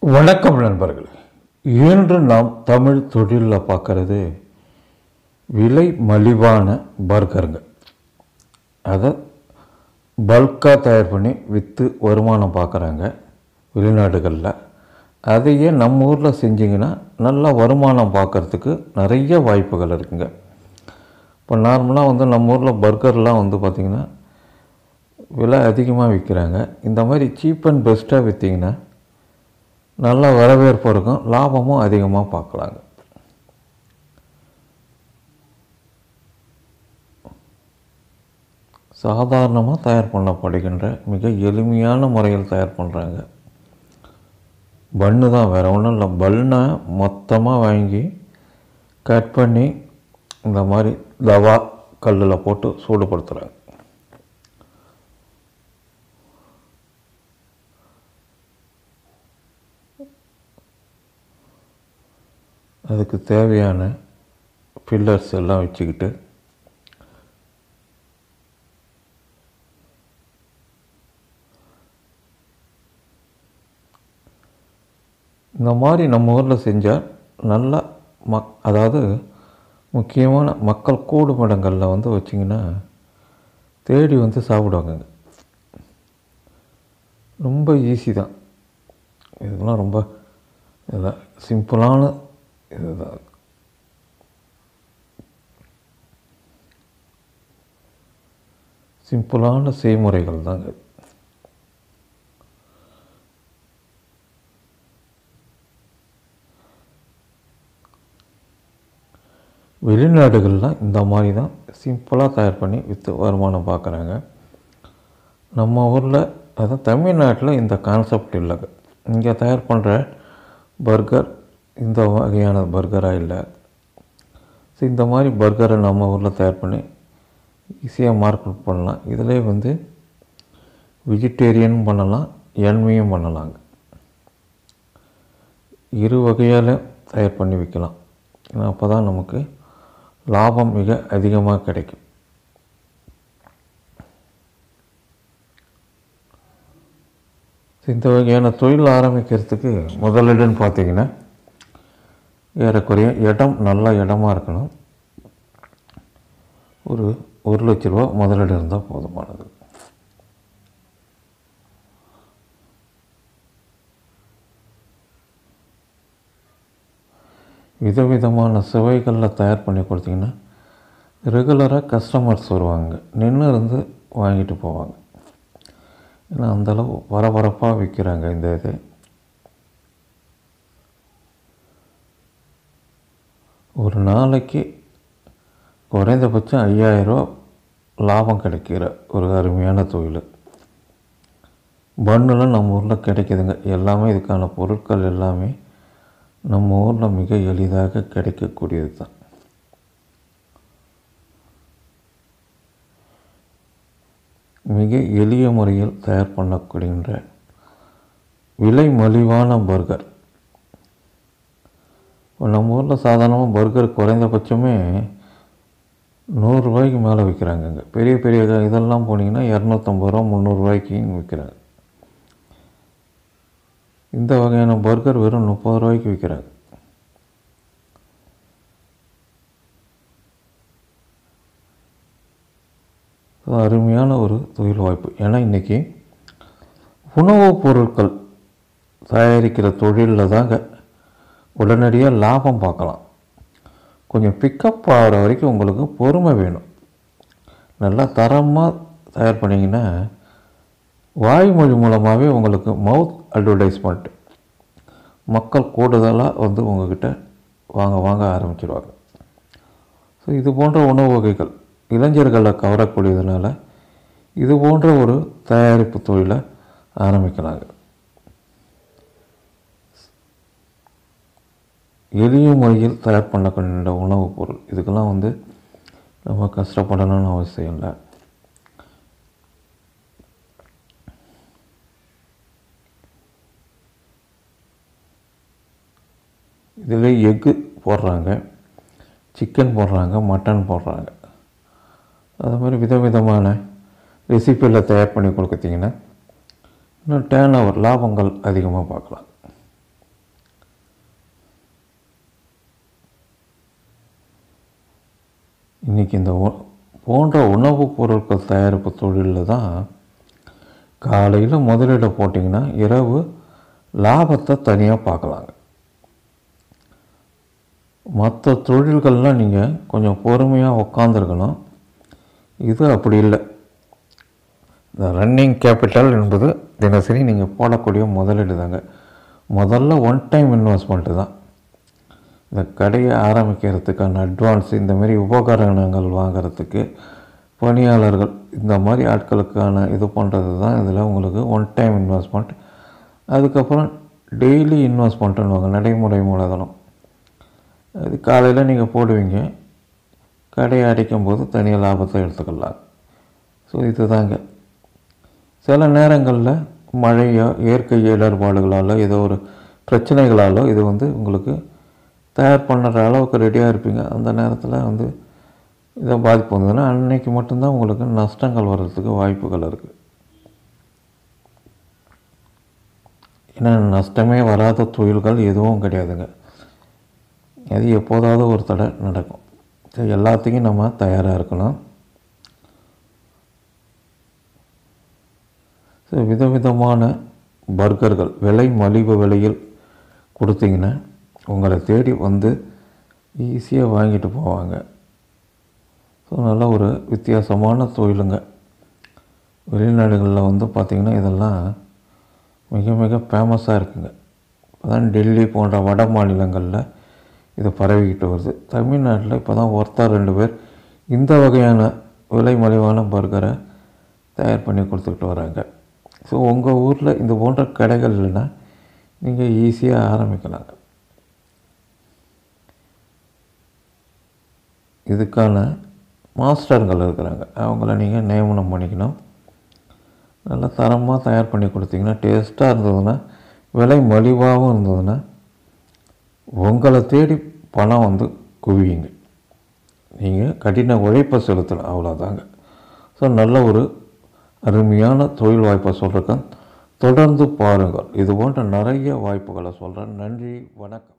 வணக்கம் நண்பர்களே. இன்று நாம் தமிழ் தொழிலில் பார்க்குறது விலை மலிவான பர்கருங்க. அதை பல்காக தயார் பண்ணி விற்று வருமானம் பார்க்குறாங்க வெளிநாடுகளில். அதையே நம்ம ஊரில் செஞ்சிங்கன்னா நல்லா வருமானம் பார்க்குறதுக்கு நிறைய வாய்ப்புகள் இருக்குங்க. இப்போ நார்மலாக நம்ம ஊரில் பர்கர்லாம் பார்த்திங்கன்னா விலை அதிகமாக விற்கிறாங்க. இந்த மாதிரி சீப் அண்ட் பெஸ்ட்டாக விற்றிங்கன்னா நல்ல வரவேற்பு இருக்கும், லாபமும் அதிகமாக பார்க்கலாங்க. சாதாரணமாக தயார் பண்ணப்படுகின்ற மிக எளிமையான முறையில் தயார் பண்ணுறாங்க. பன்னு தான், வேறு ஒன்றும் இல்லை. பன்னை மொத்தமாக வாங்கி கட் பண்ணி இந்த மாதிரி தவா கல்லில் போட்டு சூடுபடுத்துகிறாங்க. அதுக்கு தேவையான ஃபில்லர்ஸ் எல்லாம் வச்சுக்கிட்டு இந்த மாதிரி நம்ம ஊரில் செஞ்சால் நல்லா அதாவது முக்கியமான மக்கள் கூடும் இடங்களில் வச்சிங்கன்னா தேடி சாப்பிடுவாங்க. ரொம்ப ஈஸி தான் இதெல்லாம், ரொம்ப இதெல்லாம் சிம்பிளான இதுதான். சிம்பிளான செய்முறைகள் தாங்க. வெளிநாடுகள்லாம் இந்த மாதிரி தான் சிம்பிளாக தயார் பண்ணி விற்று வருமானம் பார்க்குறாங்க. நம்ம ஊரில் அதான் தமிழ்நாட்டில் இந்த கான்செப்ட் இல்லைங்க. இங்கே தயார் பண்ணுற பர்கர் இந்த வகையான பர்கராக இல்லை. ஸோ இந்த மாதிரி பர்கரை நம்ம ஊரில் தயார் பண்ணி ஈஸியாக மார்க்கெட் பண்ணலாம். இதில் வெஜிடேரியன் பண்ணலாம், எண்ணெயும் பண்ணலாங்க. இரு வகையால் தயார் பண்ணி விற்கலாம். ஏன்னா அப்போ தான் நமக்கு லாபம் மிக அதிகமாக கிடைக்கும். இந்த வகையான தொழில் ஆரம்பிக்கிறதுக்கு முதலிடன்னு பார்த்திங்கன்னா ஏறக்குறைய இடம் நல்ல இடமா இருக்கணும். ஒரு 1 லட்ச ரூபா முதலீடு இருந்தால் போதுமானது. விதவிதமான சுவைகளில் தயார் பண்ணி கொடுத்திங்கன்னா ரெகுலராக கஸ்டமர்ஸ் வருவாங்க, நின்று இருந்து வாங்கிட்டு போவாங்க. ஏன்னா அந்தளவு பரபரப்பாக விற்கிறாங்க. இந்த இது ஒரு நாளைக்கு குறைந்தபட்சம் 5000 ரூபா லாபம் கிடைக்கிற ஒரு அருமையான தொழில். பன்னுலாம் நம்ம ஊரில் கிடைக்குதுங்க. எல்லாமே இதுக்கான பொருட்கள் எல்லாமே நம்ம ஊரில் மிக எளிதாக கிடைக்கக்கூடியது தான். மிக எளிய முறையில் தயார் பண்ணப்படுகின்ற விலை மலிவான பர்கர். நம்ம ஊரில் சாதாரணமாக பர்கர் குறைந்தபட்சமே 100 ரூபாய்க்கு மேலே விற்கிறாங்கங்க. பெரிய பெரிய இதெல்லாம் போனீங்கன்னா 250 ரூபா 300 ரூபாய்க்கு விற்கிறாங்க. இந்த வகையான பர்கர் வெறும் 30 ரூபாய்க்கு விற்கிறாங்க. அருமையான ஒரு தொழில் வாய்ப்பு. ஏன்னா இன்றைக்கி உணவுப் பொருட்கள் தயாரிக்கிற தொழிலில் தாங்க உடனடியாக லாபம் பார்க்கலாம். கொஞ்சம் பிக்கப் ஆகிற வரைக்கும் உங்களுக்கு பொறுமை வேணும். நல்லா தரமாக தயார் பண்ணிங்கன்னா வாய்மொழி மூலமாகவே உங்களுக்கு மவுத் அட்வர்டைஸ்மெண்ட், மக்கள் கூடுதலாக உங்கள்கிட்ட வாங்க ஆரம்பிச்சிடுவாங்க. ஸோ இது போன்ற உணவு வகைகள் இளைஞர்களை கவரக்கூடியதுனால இது போன்ற ஒரு தயாரிப்பு தொழிலை ஆரம்பிக்கிறாங்க. எளிய முறையில் தயார் பண்ணக்கூடிய உணவுப் பொருள், இதுக்கெல்லாம் நம்ம கஷ்டப்படணும்னு அவசியம் இல்லை. இதில் எக்கு போடுறாங்க, சிக்கன் போடுறாங்க, மட்டன் போடுறாங்க. அது மாதிரி விதவிதமான ரெசிப்பியில் தயார் பண்ணி கொடுத்தீங்கன்னா இன்னும் டேர்ன் ஓவர் லாபங்கள் அதிகமாக பார்க்கலாம். இன்றைக்கி இந்த போன்ற உணவுப் பொருட்கள் தயாரிப்பு தொழிலில் தான் காலையில் முதலீடு போட்டிங்கன்னா இரவு லாபத்தை தனியாக பார்க்கலாங்க. மற்ற தொழில்கள்லாம் நீங்கள் கொஞ்சம் பொறுமையாக உட்காந்துருக்கணும். இது அப்படி இல்லை. இந்த ரன்னிங் கேபிட்டல் என்பது தினசரி நீங்கள் போடக்கூடிய முதலீடு தாங்க. முதல்ல ஒன் டைம் இன்வெஸ்ட்மெண்ட்டு தான். இந்த கடையை ஆரம்பிக்கிறதுக்கான அட்வான்ஸ், இந்தமாரி உபகரணங்கள் வாங்கிறதுக்கு, பணியாளர்கள், இந்த மாதிரி ஆட்களுக்கான இது பண்ணுறது தான் இதில் உங்களுக்கு ஒன் டைம் இன்வெஸ்ட்மெண்ட். அதுக்கப்புறம் டெய்லி இன்வெஸ்ட்மெண்ட்டுன்னு நடைமுறை மூலதனம். அது காலையில் நீங்கள் போடுவீங்க, கடையை அடைக்கும்போது தனியாக லாபத்தை எடுத்துக்கலாம். ஸோ இது தாங்க. சில நேரங்களில் மழையோ இயற்கை இடர்பாடுகளாலோ ஏதோ ஒரு பிரச்சனைகளாலோ இது உங்களுக்கு தயார் பண்ணுற அளவுக்கு ரெடியாக இருப்பீங்க. அந்த நேரத்தில் இதை பாதிப்பு வந்ததுன்னா அன்னைக்கு மட்டும்தான் உங்களுக்கு நஷ்டங்கள் வர்றதுக்கு வாய்ப்புகள் இருக்குது. ஏன்னா நஷ்டமே வராத தொழில்கள் எதுவும் கிடையாதுங்க. அது எப்போதாவது ஒரு தடவை நடக்கும். ஸோ எல்லாத்துக்கும் நம்ம தயாராக இருக்கணும். ஸோ விதவிதமான பர்கர்கள் விலை மலிவு விலையில் கொடுத்தீங்கன்னா உங்களை தேடி ஈஸியாக வாங்கிட்டு போவாங்க. ஸோ நல்ல ஒரு வித்தியாசமான தொழிலுங்க. வெளிநாடுகளில் பார்த்திங்கன்னா இதெல்லாம் மிக மிக ஃபேமஸாக இருக்குங்க. இப்போ தான் டெல்லி போன்ற வட மாநிலங்களில் இது பரவிக்கிட்டு வருது. தமிழ்நாட்டில் இப்போ தான் ஒருத்தர் 2 பேர் இந்த வகையான விலை மலிவான பர்கரை தயார் பண்ணி கொடுத்துக்கிட்டு வராங்க. ஸோ உங்கள் ஊரில் இந்த போன்ற கடைகள் இல்லைன்னா நீங்கள் ஈஸியாக ஆரம்பிக்கலாங்க. இதுக்கான மாஸ்டர்கள் இருக்கிறாங்க. அவங்கள நீங்கள் நியமனம் பண்ணிக்கணும். நல்லா தரமாக தயார் பண்ணி கொடுத்தீங்கன்னா, டேஸ்ட்டாக இருந்ததுன்னா, விலை மலிவாகவும் இருந்ததுன்னா உங்களை தேடி பணம் குவியுங்க. நீங்கள் கடின உழைப்பை செலுத்தலாம், அவ்வளோதாங்க. ஸோ நல்ல ஒரு அருமையான தொழில் வாய்ப்பை சொல்கிறேன். தொடர்ந்து பாருங்கள். இது போன்ற நிறைய வாய்ப்புகளை சொல்கிறேன். நன்றி, வணக்கம்.